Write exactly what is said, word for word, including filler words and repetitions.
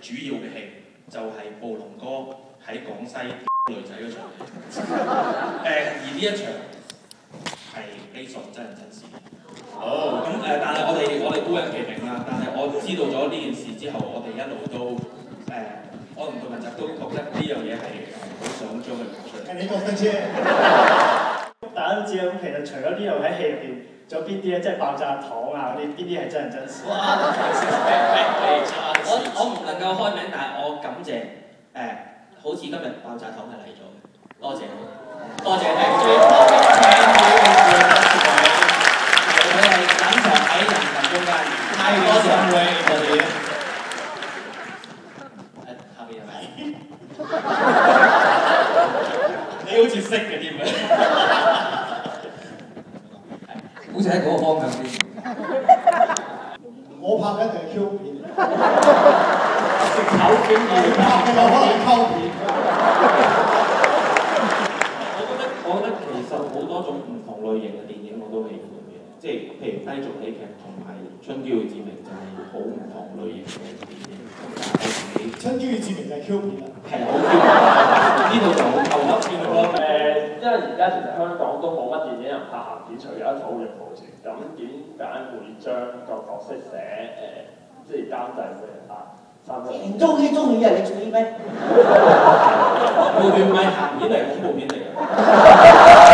主要嘅戲，就係暴龍哥喺廣西女仔嗰場。誒，而呢一場係基礎真人真事。好，咁誒，但係我哋我哋高人其名啦。但係我知道咗呢件事之後，我哋一路都誒，我同杜汶澤都覺得呢樣嘢係好想將佢講出嚟。 你覺得啫？ 大家都知啦，咁其實除咗呢度喺戲入邊，仲有邊啲咧？即係爆炸糖啊嗰啲，邊啲係真人真事？ 哇！我我唔能夠開名，但係我感謝誒，好似今日爆炸糖係嚟咗嘅，多謝多謝你。佢係隱藏喺人群中間，太多謝佢我哋。誒，下邊係咪？ 你好似識嘅添啊！ 好似喺嗰個方向先。 我拍緊定係 Q 片， 食口片你拍嘅有可能係溝片。 我覺得我覺得其實好多種唔同類型嘅電影我都喜歡嘅，即係譬如低俗喜劇同埋《春嬌與志明》就係好唔同類型嘅電影。 春嬌與志明就係 Q 片啦。 係好 Q 片，呢度就好夠粒片咯。 誒，因為而家其實香港都冇乜電影人拍鹹片，除咗一套《翼無情》，咁點解會將個角色寫誒，即係監製會拍三個？ 你中意中意啊？你中意咩？ 部片唔係鹹片嚟，恐怖片嚟嘅。